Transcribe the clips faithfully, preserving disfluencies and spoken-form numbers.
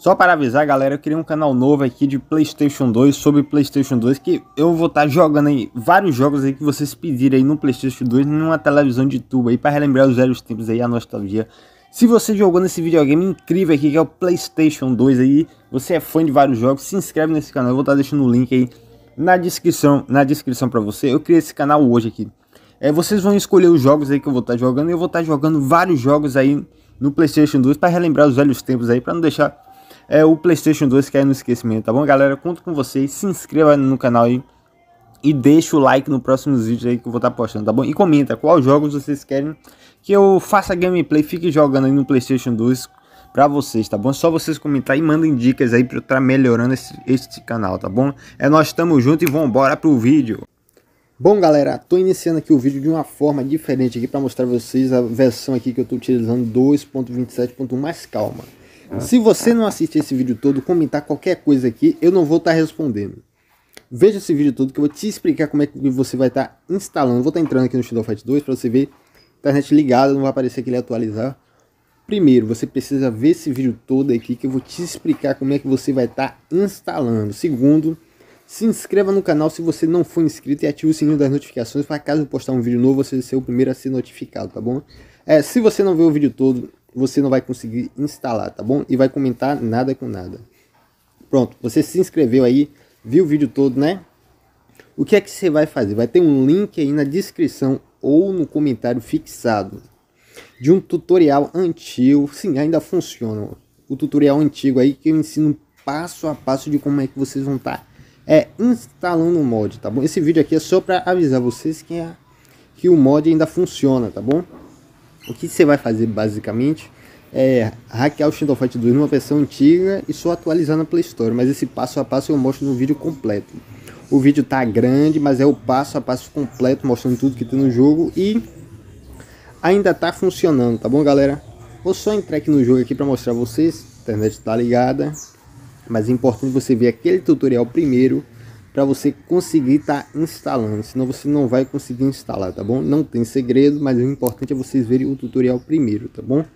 Só para avisar, galera, eu criei um canal novo aqui de PlayStation dois, sobre PlayStation dois, que eu vou estar jogando aí vários jogos aí que vocês pedirem aí no PlayStation dois, numa televisão de tubo aí, para relembrar os velhos tempos aí, a nostalgia. Se você jogou nesse videogame incrível aqui, que é o PlayStation dois aí, você é fã de vários jogos, se inscreve nesse canal, eu vou estar deixando o link aí na descrição, na descrição para você. Eu criei esse canal hoje aqui. É, vocês vão escolher os jogos aí que eu vou estar jogando, e eu vou estar jogando vários jogos aí no PlayStation dois, para relembrar os velhos tempos aí, para não deixar é o PlayStation dois cair no esquecimento, tá bom, galera? Conto com vocês, se inscreva no canal aí e deixa o like no próximos vídeos aí que eu vou estar postando, tá bom? E comenta quais jogos vocês querem que eu faça gameplay, fique jogando aí no PlayStation dois pra vocês, tá bom? Só vocês comentar e mandem dicas aí pra eu estar melhorando esse, este canal, tá bom? É, nós estamos juntos e vamos embora pro vídeo. Bom, galera, tô iniciando aqui o vídeo de uma forma diferente aqui para mostrar pra vocês a versão aqui que eu tô utilizando, dois ponto vinte e sete ponto um, mais calma. Se você não assistir esse vídeo todo, comentar qualquer coisa aqui, eu não vou estar respondendo. Veja esse vídeo todo que eu vou te explicar como é que você vai estar instalando. Vou estar entrando aqui no Shadow Fight dois para você ver a internet ligada, não vai aparecer aqui ele atualizar. Primeiro, você precisa ver esse vídeo todo aqui que eu vou te explicar como é que você vai estar instalando. Segundo, se inscreva no canal se você não for inscrito e ative o sininho das notificações para caso eu postar um vídeo novo você ser o primeiro a ser notificado, tá bom? É, se você não ver o vídeo todo, você não vai conseguir instalar, tá bom? E vai comentar nada com nada. Pronto, você se inscreveu aí, viu o vídeo todo, né? O que é que você vai fazer? Vai ter um link aí na descrição ou no comentário fixado de um tutorial antigo. Sim, ainda funciona. O tutorial antigo aí que eu ensino passo a passo de como é que vocês vão estar é, instalando o mod, tá bom? Esse vídeo aqui é só para avisar vocês que, é, que o mod ainda funciona, tá bom? O que você vai fazer basicamente é hackear o Shadow Fight dois numa versão antiga e só atualizar na Play Store. Mas esse passo a passo eu mostro no vídeo completo. O vídeo tá grande, mas é o passo a passo completo, mostrando tudo que tem no jogo e ainda tá funcionando, tá bom, galera? Vou só entrar aqui no jogo aqui para mostrar a vocês. A internet tá ligada, mas é importante você ver aquele tutorial primeiro para você conseguir estar tá instalando, senão você não vai conseguir instalar, tá bom? Não tem segredo, mas o importante é vocês verem o tutorial primeiro, tá bom?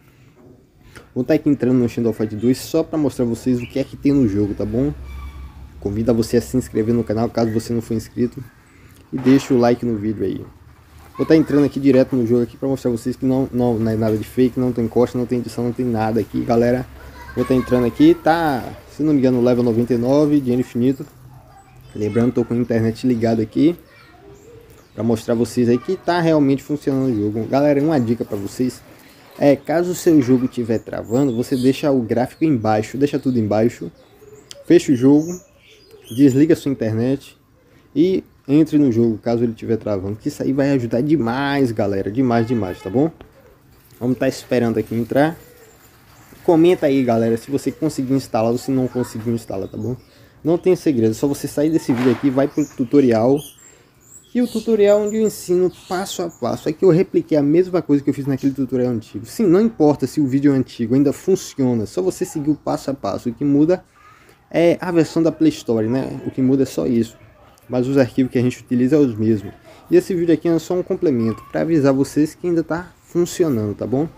Vou estar tá aqui entrando no Shadow Fight dois só para mostrar a vocês o que é que tem no jogo, tá bom? Convido a você a se inscrever no canal caso você não for inscrito e deixa o like no vídeo aí. Vou estar tá entrando aqui direto no jogo aqui para mostrar a vocês que não, não, não é nada de fake, não tem costa, não tem edição, não tem nada aqui, galera. Vou estar tá entrando aqui, tá, se não me engano, level noventa e nove, dinheiro infinito. Lembrando, tô com a internet ligada aqui para mostrar a vocês aí que tá realmente funcionando o jogo. Galera, uma dica para vocês é, caso o seu jogo estiver travando, você deixa o gráfico embaixo, deixa tudo embaixo, fecha o jogo, desliga a sua internet e entre no jogo caso ele estiver travando, que isso aí vai ajudar demais, galera, demais, demais, tá bom? Vamos estar esperando aqui entrar. Comenta aí, galera, se você conseguiu instalar ou se não conseguiu instalar, tá bom? Não tem segredo, é só você sair desse vídeo aqui, vai pro tutorial. E o tutorial onde eu ensino passo a passo. Aqui eu repliquei a mesma coisa que eu fiz naquele tutorial antigo. Sim, não importa se o vídeo é antigo, ainda funciona. Só você seguir o passo a passo. O que muda é a versão da Play Store, né? O que muda é só isso. Mas os arquivos que a gente utiliza é os mesmos. E esse vídeo aqui é só um complemento para avisar vocês que ainda tá funcionando, tá bom?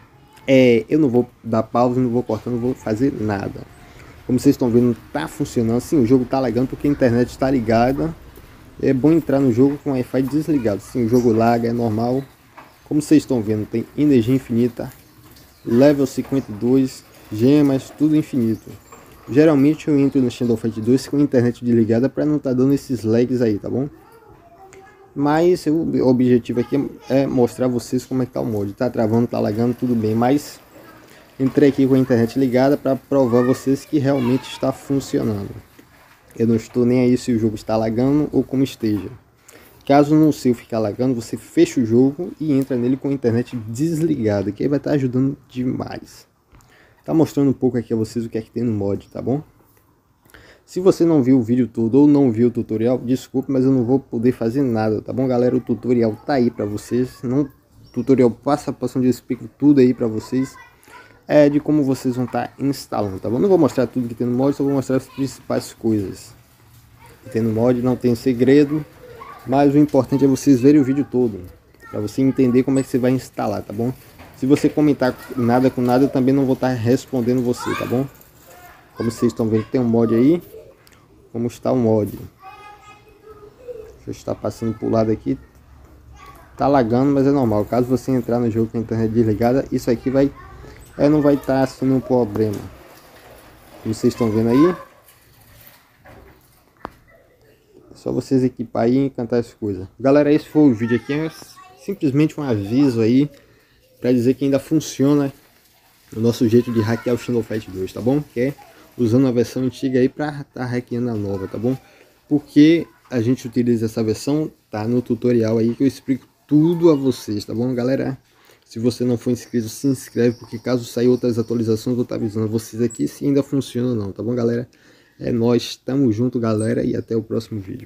É, eu não vou dar pausa, não vou cortar, não vou fazer nada. Como vocês estão vendo, tá funcionando. Sim, o jogo tá lagando porque a internet está ligada. É bom entrar no jogo com o Wi-Fi desligado. Sim, o jogo laga, é normal. Como vocês estão vendo, tem energia infinita, level cinquenta e dois, gemas, tudo infinito. Geralmente eu entro no Shadow Fight dois com a internet desligada para não estar tá dando esses lags aí, tá bom? Mas o objetivo aqui é mostrar a vocês como é que tá o mod. Tá travando, tá lagando, tudo bem, mas entrei aqui com a internet ligada para provar a vocês que realmente está funcionando. Eu não estou nem aí se o jogo está lagando ou como esteja. Caso não seu ficar lagando, você fecha o jogo e entra nele com a internet desligada, que aí vai estar ajudando demais. Tá mostrando um pouco aqui a vocês o que é que tem no mod, tá bom? Se você não viu o vídeo todo ou não viu o tutorial, desculpe, mas eu não vou poder fazer nada, tá bom, galera? O tutorial tá aí para vocês, não tutorial passo a passo onde eu explico tudo aí para vocês. É de como vocês vão estar instalando, tá bom? Não vou mostrar tudo que tem no mod, só vou mostrar as principais coisas que tem no mod. Não tem segredo, mas o importante é vocês verem o vídeo todo para você entender como é que você vai instalar, tá bom? Se você comentar nada com nada, eu também não vou estar respondendo você, tá bom? Como vocês estão vendo, tem um mod aí. Como está o mod? Deixa eu estar passando pro lado aqui. Tá lagando, mas é normal. Caso você entrar no jogo com a internet desligada, isso aqui vai é, não vai estar sendo um problema. Como vocês estão vendo aí. É só vocês equipar aí e encantar as coisas. Galera, esse foi o vídeo aqui. É simplesmente um aviso aí para dizer que ainda funciona o nosso jeito de hackear o Shadow Fight dois, tá bom? Que é usando a versão antiga aí para estar tá hackeando a nova, tá bom? Porque a gente utiliza essa versão, tá no tutorial aí que eu explico tudo a vocês, tá bom, galera? Se você não for inscrito, se inscreve, porque caso saia outras atualizações, eu vou estar avisando vocês aqui se ainda funciona ou não, tá bom, galera? É nóis, tamo junto, galera, e até o próximo vídeo.